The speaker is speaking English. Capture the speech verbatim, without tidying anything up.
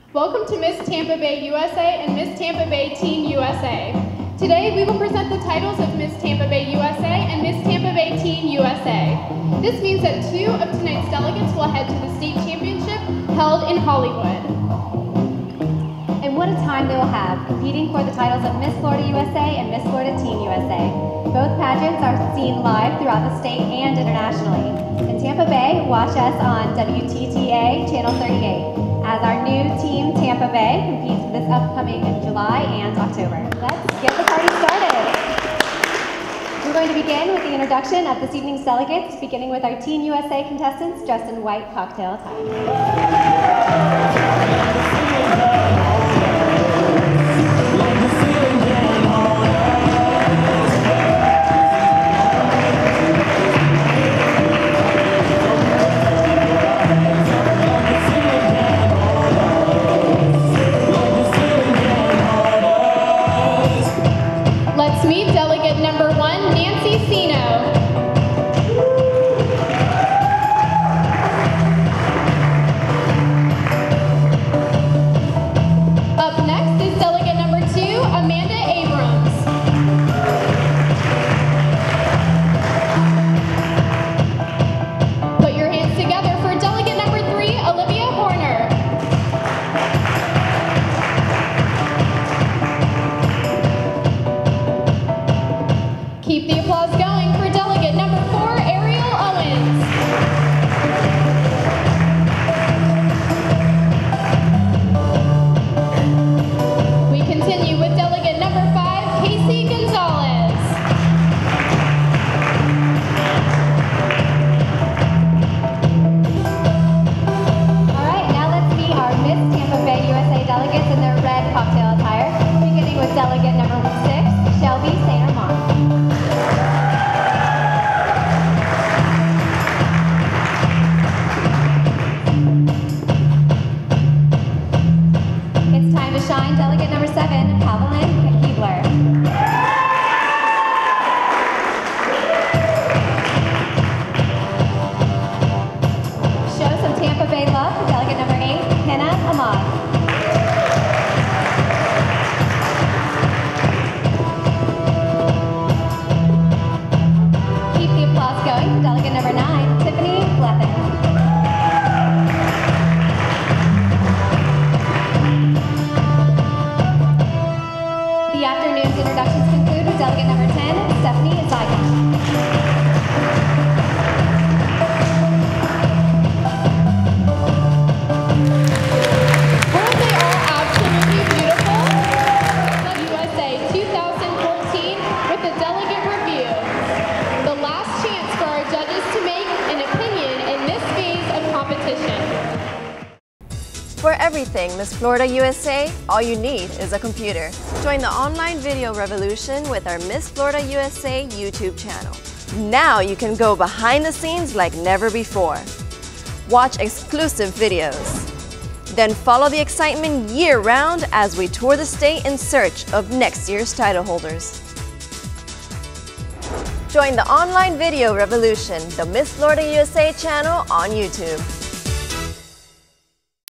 Welcome to Miss Tampa Bay U S A and Miss Tampa Bay Teen U S A. Today we will present the titles of Miss Tampa Bay U S A and Miss Tampa Bay Teen U S A. This means that two of tonight's delegates will head to the state championship held in Hollywood. And what a time they will have, competing for the titles of Miss Florida U S A and Miss Florida Teen U S A. Both pageants are seen live throughout the state and internationally. In Tampa Bay, watch us on W T T A Channel thirty-eight, as our new team, Tampa Bay, competes this upcoming July and October. Let's get the party started. We're going to begin with the introduction of this evening's delegates, beginning with our Teen U S A contestants dressed in white cocktail attire. Let's meet delegate number one, Nancy Sino. Up next is delegate number two, Amanda Abrams. Put your hands together for delegate number three, Olivia Horner. Keep the applause going for delegate number four, Ariel Owens. We continue with delegate number five, Casey Gonzalez. All right, now let's meet our Miss Tampa Bay U S A delegates in their red cocktail attire, beginning with delegate number six, Shelby Saint Armand. It's time to shine. Delegate number seven, Haviland Keebler. Show some Tampa Bay love for delegate number eight, Hannah Ahmad. Keep the applause going for delegate number nine, Tiffany Lethen. The afternoon's introductions conclude with delegate number ten, Stephanie Zygon. Weren't they all absolutely beautiful? U S A two thousand fourteen with the delegate review. The last chance for our judges to make an opinion in this phase of competition. For everything Miss Florida U S A, all you need is a computer. Join the online video revolution with our Miss Florida U S A YouTube channel. Now you can go behind the scenes like never before. Watch exclusive videos. Then follow the excitement year-round as we tour the state in search of next year's title holders. Join the online video revolution, the Miss Florida U S A channel on YouTube.